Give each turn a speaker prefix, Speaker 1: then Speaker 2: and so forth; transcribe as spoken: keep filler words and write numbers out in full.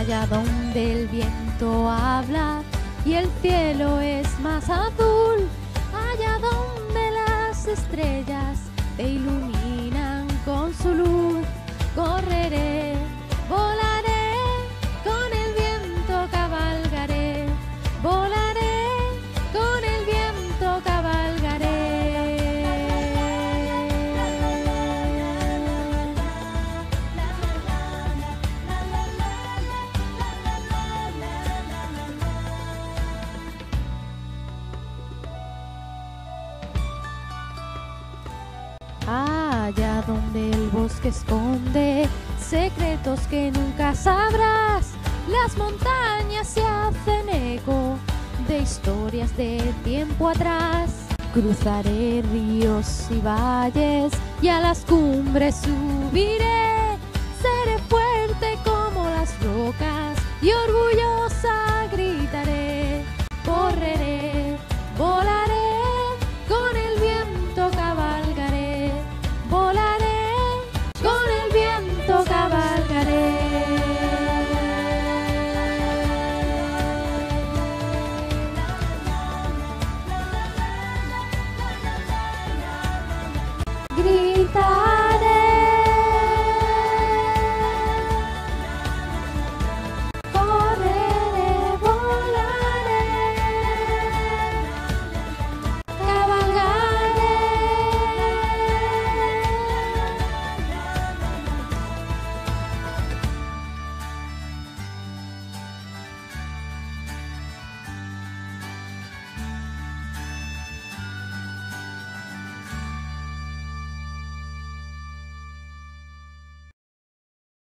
Speaker 1: allá donde el viento habla y el cielo es más azul, allá donde las estrellas te iluminan con su luz. Correré, volaré, con el viento cabalgaré, volaré, con el viento cabalgaré. Allá donde el bosque esconde secretos que nunca sabrás, las montañas se hacen eco de historias de tiempo atrás. Cruzaré ríos y valles y a las cumbres subiré, seré fuerte como las rocas y orgulloso